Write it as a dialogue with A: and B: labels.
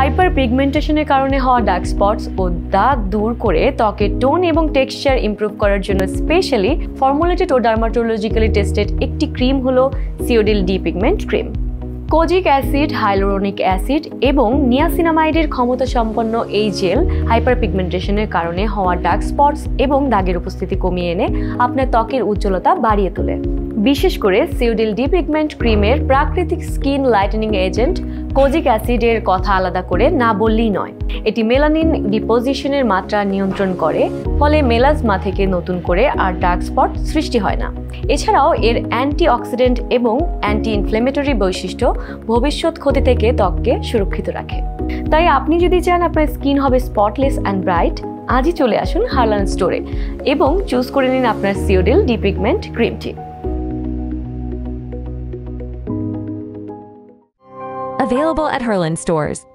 A: Hyper পিগমেন্টেশনের কারণে হওয়া dark spots ও দাগ দূর করে ত্বকের টোন এবং টেক্সচার ইমপ্রুভ করার জন্য স্পেশালি ফর্মুলেটেড ও ডার্মাটোলজিক্যালি টেস্টেড একটি ক্রিম হলো সিওডিল depigment cream. Kojic acid, hyaluronic acid এবং নিয়াসিনামাইডের ক্ষমতা সম্পন্ন এই জেল হাইপার পিগমেন্টেশনের কারণে হওয়া ডার্ক স্পটস এবং দাগের উপস্থিতি কমিয়ে এনে আপনার ত্বকের উজ্জ্বলতা বাড়িয়ে তোলে। বিশেষ করে সিওডিল ডি-পিগমেন্ট ক্রিমের প্রাকৃতিক স্কিন লাইটেনিং এজেন্ট কোজিক অ্যাসিডের কথা আলাদা করে না বললেই নয়। এটি মেলানিন ডিপোজিশনের মাত্রা নিয়ন্ত্রণ করে, ফলে মেলাজমা থেকে নতুন করে আর ডার্ক স্পট সৃষ্টি হয় না। এছাড়াও এর অ্যান্টিঅক্সিডেন্ট এবং অ্যান্টি ইনফ্লেমেটরি বৈশিষ্ট্য ভবিষ্যৎ ক্ষতি থেকে ত্বককে সুরক্ষিত রাখে। তাই আপনি যদি চান আপনার স্কিন হবে স্পটলেস অ্যান্ড ব্রাইট, আজই চলে আসুন হারলান স্টোরে এবং চুজ করে নিন আপনার সিওডিল ডি-পিগমেন্ট ক্রিমটি।
B: Available at Herlan stores.